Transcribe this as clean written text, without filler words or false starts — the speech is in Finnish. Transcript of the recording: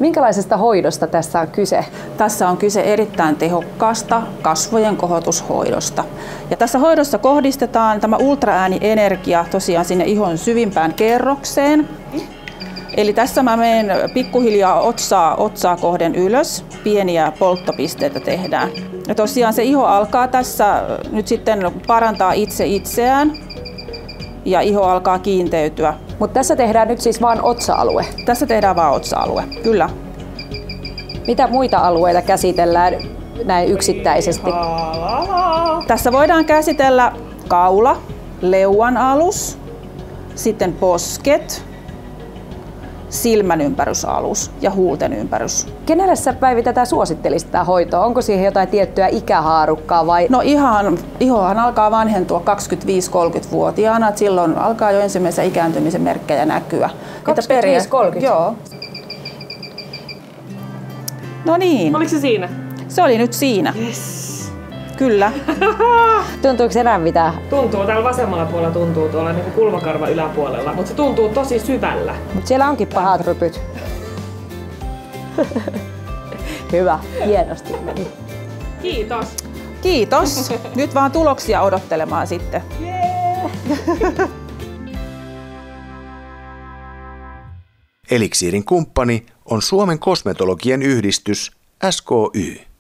Minkälaisesta hoidosta tässä on kyse? Tässä on kyse erittäin tehokkaasta kasvojen kohotushoidosta. Ja tässä hoidossa kohdistetaan tämä ultraäänienergia tosiaan sinne ihon syvimpään kerrokseen. Eli tässä mä menen pikkuhiljaa otsaa kohden ylös, pieniä polttopisteitä tehdään. Ja tosiaan se iho alkaa tässä nyt sitten parantaa itseään ja iho alkaa kiinteytyä. Mutta tässä tehdään nyt siis vain otsa-alue? Tässä tehdään vain otsa-alue, kyllä. Mitä muita alueita käsitellään näin yksittäisesti? Tässä voidaan käsitellä kaula, leuan alus, sitten posket, silmän ympärysalus ja huulten ympärys. Kenelle sä, Päivi, tätä suosittelisit tätä hoitoa? Onko siihen jotain tiettyä ikähaarukkaa vai? No ihohan alkaa vanhentua 25-30-vuotiaana, että silloin alkaa jo ensimmäisiä ikääntymisen merkkejä näkyä. 25-30? Joo. No niin. Oliko se siinä? Se oli nyt siinä. Yes. Kyllä. Tuntuuko enää mitään? Tuntuu, täällä vasemmalla puolella tuntuu tuolla niin kuin kulmakarva yläpuolella, mutta se tuntuu tosi syvällä. Mutta siellä onkin pahat rypyt. Hyvä, hienosti meni. Kiitos. Kiitos. Nyt vaan tuloksia odottelemaan sitten. Eliksiirin kumppani on Suomen kosmetologien yhdistys SKY.